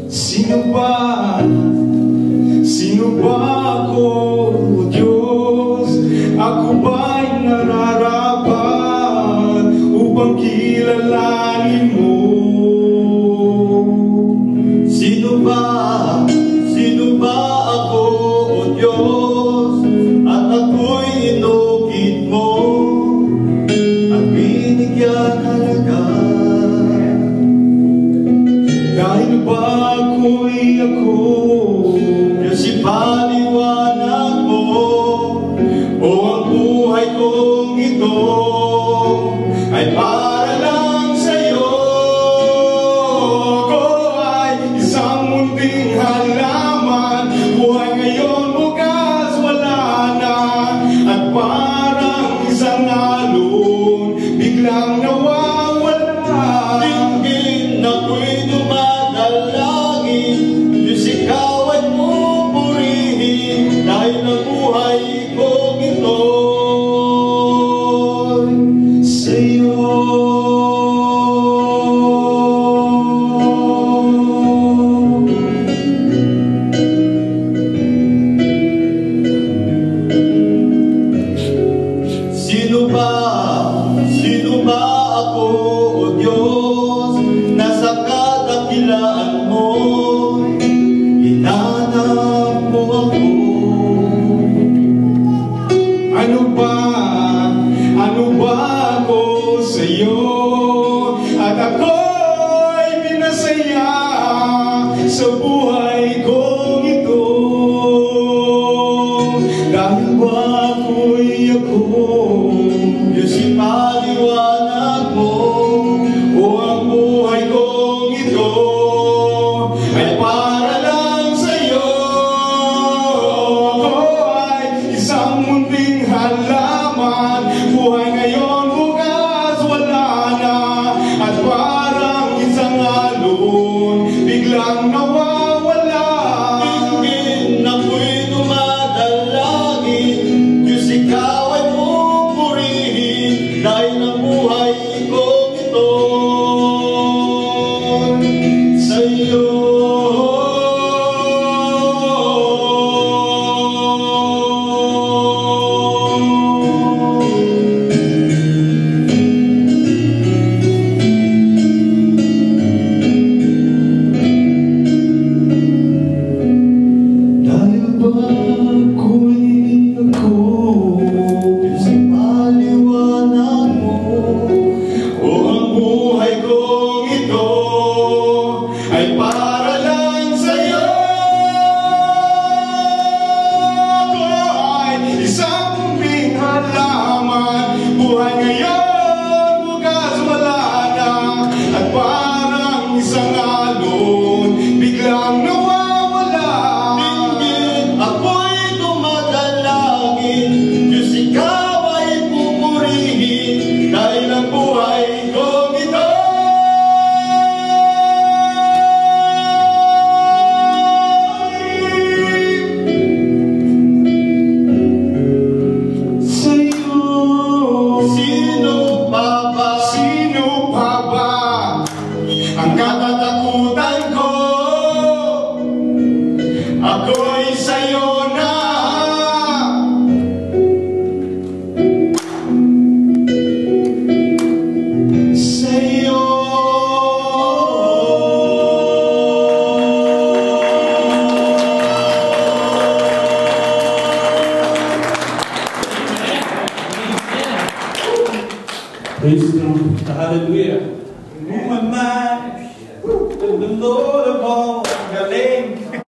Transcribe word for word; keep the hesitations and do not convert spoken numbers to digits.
Sino ba, sino ba ako, O Diyos? Ako ba'y nararapat upang kilalanin mo? Sino ba, sino ba ako, O Diyos? At ako'y inukit mo at binigyan halaga. Dahil ba ako'y ako, Diyos, ipaliwanag mo, o ang buhay kong ito ay para lang sa'yo. ako ay isang munting halaman, buhay ngayon, bukas wala na, at parang isang alon, biglang nawawala. Tingin ako'y dumadalangin, Diyos, ikaw ay pupurihin, dahil ang buhay kong ito'y sa'yo. Sino ba, sino ba ako, O Diyos, na sa kadakilaan mo hinanap mo ako? Ano ba, ano ba ako sa'yo? At ako'y pinasaya sa buhay kong ito. Dahil ba ako'y ako, Diyos, ipaliwanag mo, o ang buhay kong ito ay para lang sa'yo. Ako ay isang munting halaman, buhay ngayon, bukas wala na, at parang isang alon, biglang nawawala. tingin ako'y dumadalangin, Diyos, ikaw ay pupurihin, dahil ang buhay kong ito'y sa'yo. Dahil ba ako'y ako, Diyos, ipaliwanag mo, o ang buhay kong ito ay para lang sa'yo. Ako ay isang munting halaman, buhay ngayon, bukas wala na, at parang isang alon, biglang nawawala. tingin ako'y dumadalangin, Diyos, ikaw ay pupurihin, dahil ang buhay kong ito Sa'yo. sino pa ba? Sino pa ba ang katatakutan ko? Ako'y sa'yo na. Sa'yo. Praise God. Hallelujah. Who am I? The Lord of all, galing.